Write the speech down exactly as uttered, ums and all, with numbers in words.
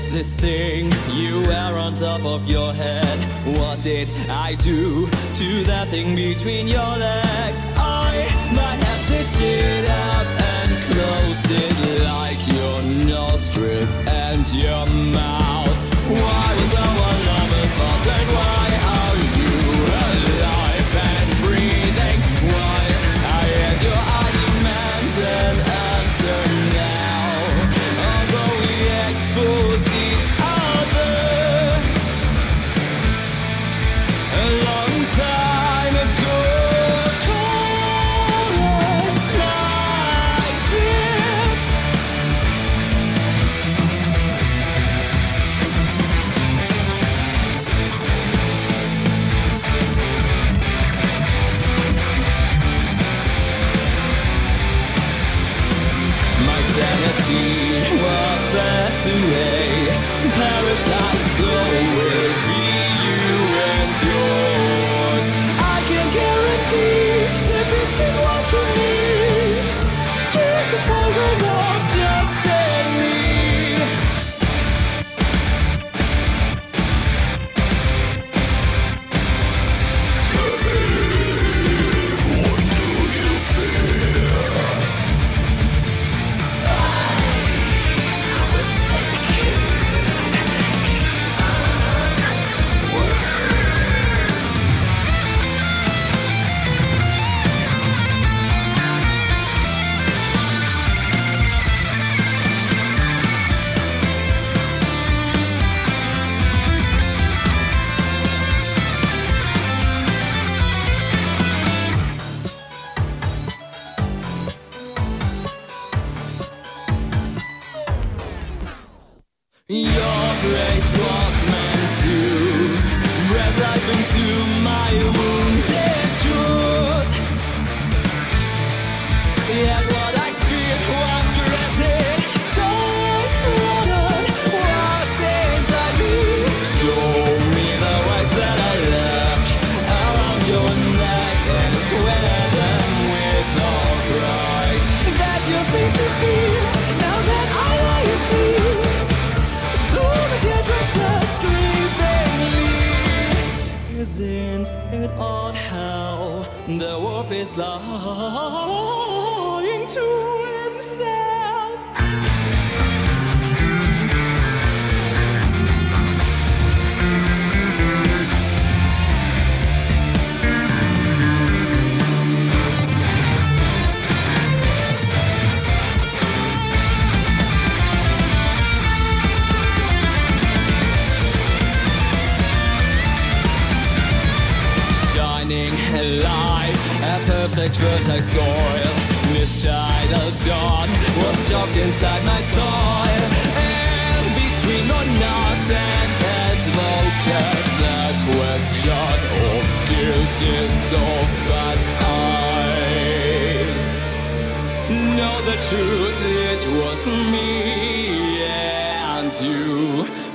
this thing you wear on top of your head? What did I do to that thing between your legs? I might have stitched it up and closed it like your nostrils and your mouth. Why was our love a false, and why are you alive and breathing? Why I had your I demand an answer now. Although we expose each other a long time ago, couldn't fight it. My sanity was swept away. Parasite, so will be you and yours. I can guarantee that this is what you need. Take this poison, not just take me. Your grace was meant to breathe life into my wounded truth. Yet what I feared was granted. So I slaughtered what's inside me. Show me the words that I left around your neck and wear them with all pride that you think to feel. Now that I lie asleep, isn't it odd how the wolf is lying to himself? Alive, a perfect fertile soil. This tidal dawn was choked inside my toil. And between monarchs and advocates, the question of guilt is solved. But I know the truth, it was me and you.